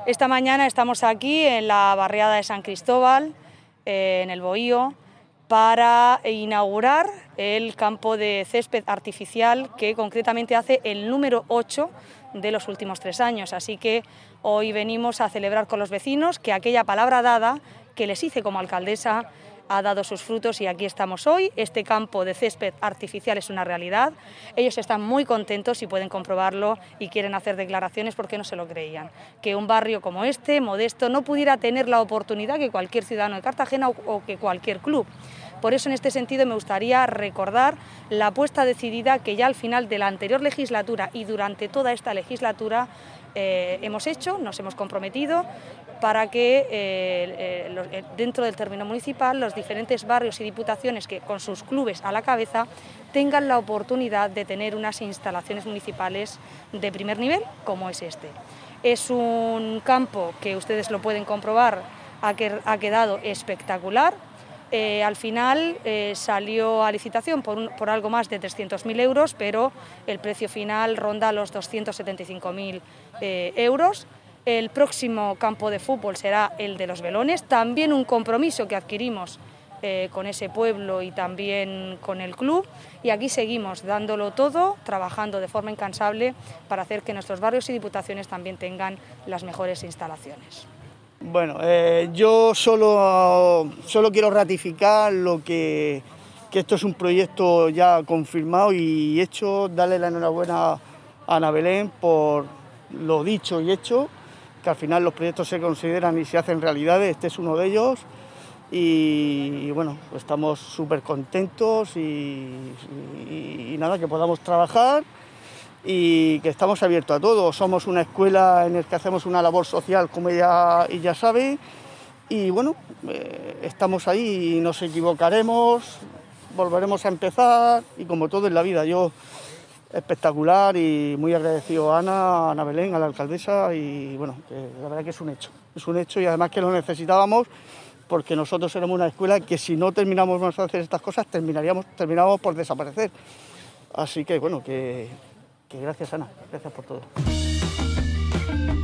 Esta mañana estamos aquí en la barriada de San Cristóbal, en el Bohío, para inaugurar el campo de césped artificial que concretamente hace el número 8 de los últimos 3 años. Así que hoy venimos a celebrar con los vecinos que aquella palabra dada, que les hice como alcaldesa, ha dado sus frutos y aquí estamos hoy. Este campo de césped artificial es una realidad. Ellos están muy contentos y pueden comprobarlo y quieren hacer declaraciones porque no se lo creían. Que un barrio como este, modesto, no pudiera tener la oportunidad que cualquier ciudadano de Cartagena o que cualquier club. Por eso, en este sentido, me gustaría recordar la apuesta decidida que ya al final de la anterior legislatura y durante toda esta legislatura hemos hecho, nos hemos comprometido para que dentro del término municipal los diferentes barrios y diputaciones que con sus clubes a la cabeza tengan la oportunidad de tener unas instalaciones municipales de primer nivel como es este. Es un campo que ustedes lo pueden comprobar, ha quedado espectacular. Al final salió a licitación por algo más de 300.000 euros, pero el precio final ronda los 275.000 euros. El próximo campo de fútbol será el de Los Velones, también un compromiso que adquirimos con ese pueblo y también con el club, y aquí seguimos dándolo todo, trabajando de forma incansable para hacer que nuestros barrios y diputaciones también tengan las mejores instalaciones. Bueno, yo solo quiero ratificar que esto es un proyecto ya confirmado y hecho, darle la enhorabuena a Ana Belén por lo dicho y hecho, que al final los proyectos se consideran y se hacen realidades, este es uno de ellos y bueno, pues estamos súper contentos y nada, que podamos trabajar y que estamos abiertos a todo. Somos una escuela en la que hacemos una labor social, como ella sabe, y bueno, estamos ahí y nos equivocaremos, volveremos a empezar y como todo en la vida, yo espectacular y muy agradecido a Ana Belén, a la alcaldesa y bueno, que la verdad que es un hecho y además que lo necesitábamos porque nosotros éramos una escuela que si no terminamos de hacer estas cosas terminábamos por desaparecer. Así que bueno, que gracias Ana, gracias por todo.